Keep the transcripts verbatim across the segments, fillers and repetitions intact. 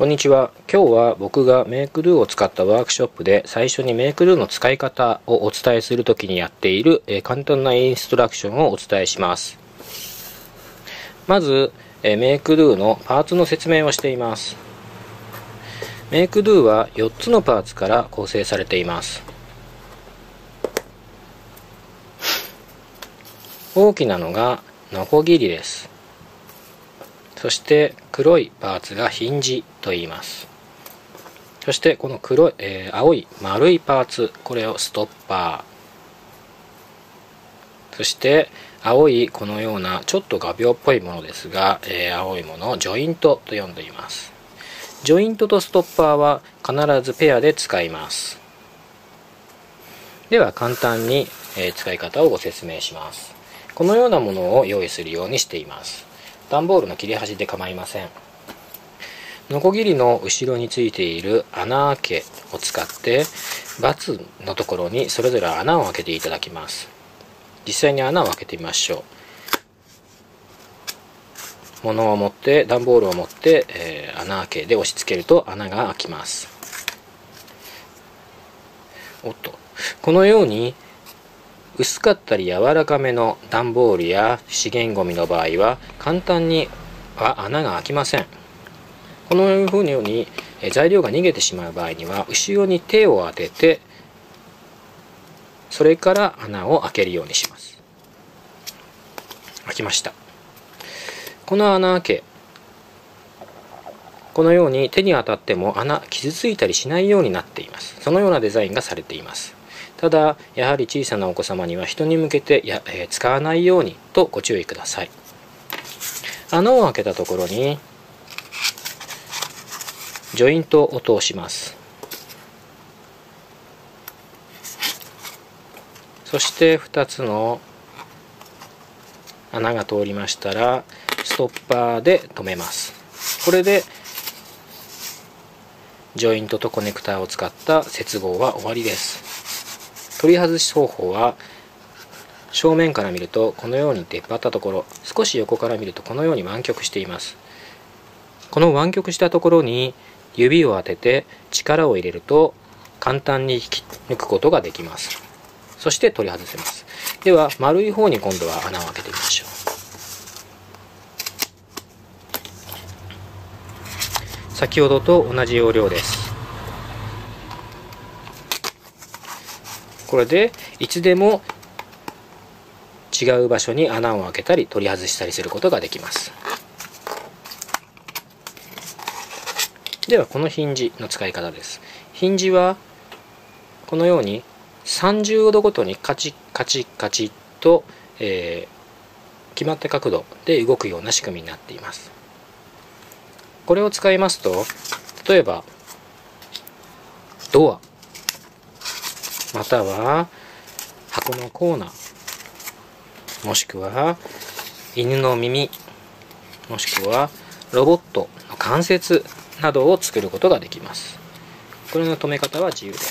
こんにちは。今日は僕がメイクドゥを使ったワークショップで最初にメイクドゥの使い方をお伝えするときにやっている、えー、簡単なインストラクションをお伝えします。まず、えー、メイクドゥのパーツの説明をしています。メイクドゥはよっつのパーツから構成されています。大きなのがノコギリです。そして黒いパーツがヒンジと言います。そしてこの黒い、えー、青い丸いパーツ、これをストッパー。そして青いこのようなちょっと画鋲っぽいものですが、えー、青いものをジョイントと呼んでいます。ジョイントとストッパーは必ずペアで使います。では簡単に、えー、使い方をご説明します。このようなものを用意するようにしています。段ボールの切れ端で構いません。ノコギリの後ろについている穴あけを使ってバツのところにそれぞれ穴を開けていただきます。実際に穴を開けてみましょう。物を持って段ボールを持って、えー、穴あけで押し付けると穴が開きます。おっと、このように薄かったり柔らかめの段ボールや資源ごみの場合は簡単には穴が開きません。このように材料が逃げてしまう場合には後ろに手を当ててそれから穴を開けるようにします。開きました。この穴開け、このように手に当たっても穴傷ついたりしないようになっています。そのようなデザインがされています。ただやはり小さなお子様には人に向けてや、えー、使わないようにとご注意ください。穴を開けたところにジョイントを通します。そしてふたつの穴が通りましたらストッパーで留めます。これでジョイントとコネクターを使った接合は終わりです。取り外し方法は正面から見るとこのように出っ張ったところ、少し横から見るとこのように湾曲しています。この湾曲したところに指を当てて力を入れると簡単に引き抜くことができます。そして取り外せます。では丸い方に今度は穴を開けてみましょう。先ほどと同じ要領です。これでいつでも違う場所に穴を開けたり取り外したりすることができます。ではこのヒンジの使い方です。ヒンジはこのようにさんじゅうどごとにカチッカチッカチッと、えー、決まった角度で動くような仕組みになっています。これを使いますと、例えばドアまたは箱のコーナー、もしくは犬の耳、もしくはロボットの関節などを作ることができます。これの留め方は自由です。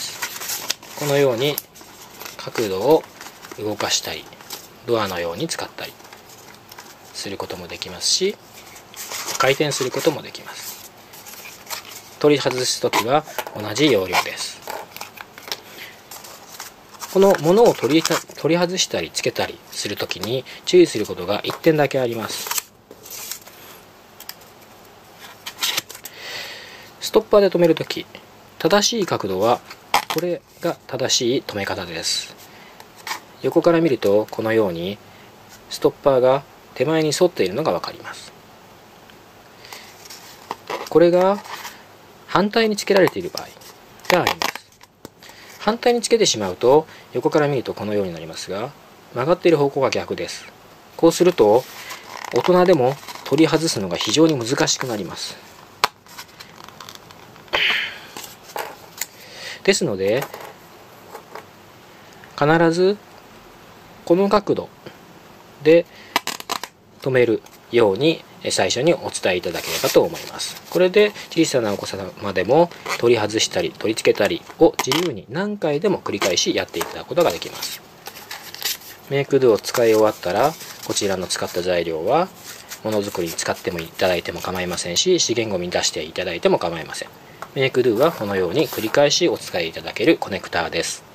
このように角度を動かしたりドアのように使ったりすることもできますし、回転することもできます。取り外すときは同じ要領です。このものを取り、取り外したりつけたりするときに注意することがいってんだけあります。ストッパーで留めるとき、正しい角度はこれが正しい留め方です。横から見るとこのようにストッパーが手前に沿っているのが分かります。これが反対につけられている場合があります。反対につけてしまうと横から見るとこのようになりますが、曲がっている方向が逆です。こうすると大人でも取り外すのが非常に難しくなります。ですので必ずこの角度で止めるように最初にお伝えいただければと思います。これで小さなお子様でも取り外したり取り付けたりを自由に何回でも繰り返しやっていただくことができます。メイクドゥを使い終わったらこちらの使った材料はものづくりに使ってもいただいても構いませんし、資源ごみに出していただいても構いません。メイクドゥはこのように繰り返しお使いいただけるコネクターです。